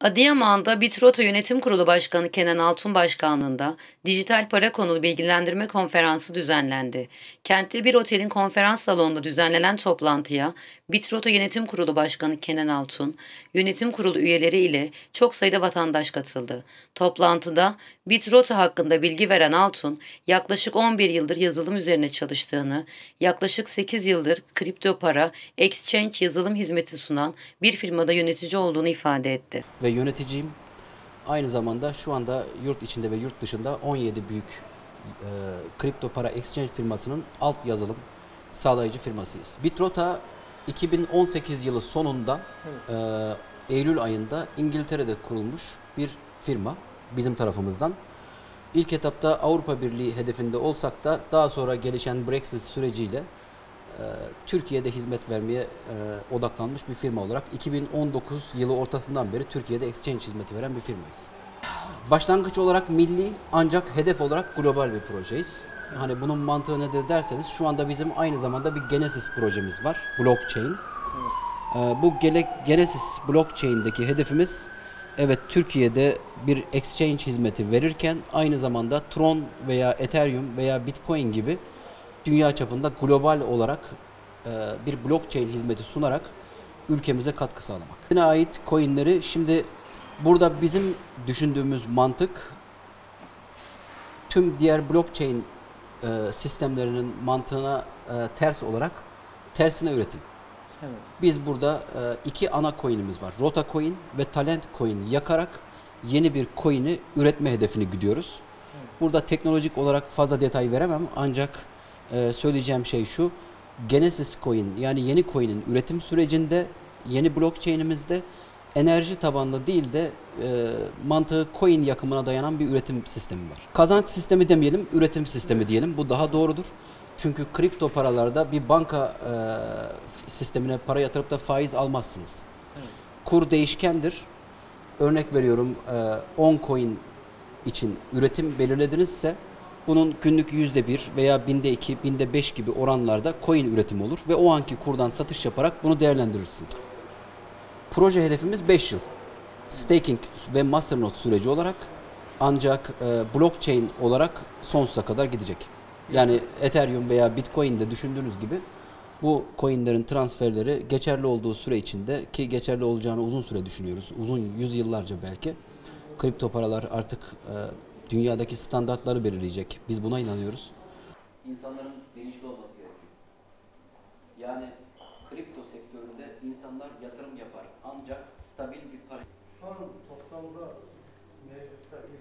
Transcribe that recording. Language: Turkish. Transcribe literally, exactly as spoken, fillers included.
Adıyaman'da Bitroto Yönetim Kurulu Başkanı Kenan Altun başkanlığında dijital para konulu bilgilendirme konferansı düzenlendi. Kentte bir otelin konferans salonunda düzenlenen toplantıya Bitroto Yönetim Kurulu Başkanı Kenan Altun, yönetim kurulu üyeleri ile çok sayıda vatandaş katıldı. Toplantıda Bitroto hakkında bilgi veren Altun, yaklaşık on bir yıldır yazılım üzerine çalıştığını, yaklaşık sekiz yıldır kripto para, exchange yazılım hizmeti sunan bir firmada yönetici olduğunu ifade etti. Ve yöneticiyim. Aynı zamanda şu anda yurt içinde ve yurt dışında on yedi büyük e, kripto para exchange firmasının alt yazılım sağlayıcı firmasıyız. Bitrota iki bin on sekiz yılı sonunda e, Eylül ayında İngiltere'de kurulmuş bir firma bizim tarafımızdan. İlk etapta Avrupa Birliği hedefinde olsak da daha sonra gelişen Brexit süreciyle e, Türkiye'de hizmet vermeye e, odaklanmış bir firma olarak iki bin on dokuz yılı ortasından beri Türkiye'de exchange hizmeti veren bir firmayız. Başlangıç olarak milli ancak hedef olarak global bir projeyiz. Hani bunun mantığı nedir derseniz şu anda bizim aynı zamanda bir Genesis projemiz var. Blockchain. Ee, bu Genesis blockchain'deki hedefimiz evet Türkiye'de bir exchange hizmeti verirken aynı zamanda Tron veya Ethereum veya Bitcoin gibi dünya çapında global olarak e, bir blockchain hizmeti sunarak ülkemize katkı sağlamak. Buna ait coinleri şimdi burada bizim düşündüğümüz mantık tüm diğer blockchain e, sistemlerinin mantığına e, ters olarak tersine üretim. Evet. Biz burada e, iki ana coin'imiz var. Rota Coin ve Talent Coin yakarak yeni bir coin'i üretme hedefini gidiyoruz. Evet. Burada teknolojik olarak fazla detay veremem ancak e, söyleyeceğim şey şu. Genesis Coin yani yeni coin'in üretim sürecinde yeni blockchain'imizde enerji tabanlı değil de e, mantığı coin yakımına dayanan bir üretim sistemi var. Kazanç sistemi demeyelim, üretim sistemi diyelim. Bu daha doğrudur. Çünkü kripto paralarda bir banka e, sistemine para yatırıp da faiz almazsınız. Evet. Kur değişkendir. Örnek veriyorum e, on coin için üretim belirledinizse bunun günlük yüzde bir veya binde iki, binde beş gibi oranlarda coin üretimi olur ve o anki kurdan satış yaparak bunu değerlendirirsin. Proje hedefimiz beş yıl. Staking ve masternode süreci olarak ancak e, blockchain olarak sonsuza kadar gidecek. Yani Ethereum veya Bitcoin'de düşündüğünüz gibi bu coinlerin transferleri geçerli olduğu süre içinde ki geçerli olacağını uzun süre düşünüyoruz. Uzun yüzyıllarca belki. Kripto paralar artık e, dünyadaki standartları belirleyecek. Biz buna inanıyoruz. İnsanların bilinçli olması gerekiyor. Yani kripto sektöründe insanlar yatırım yapar ancak stabil bir para. Şu an toplamda mevcutta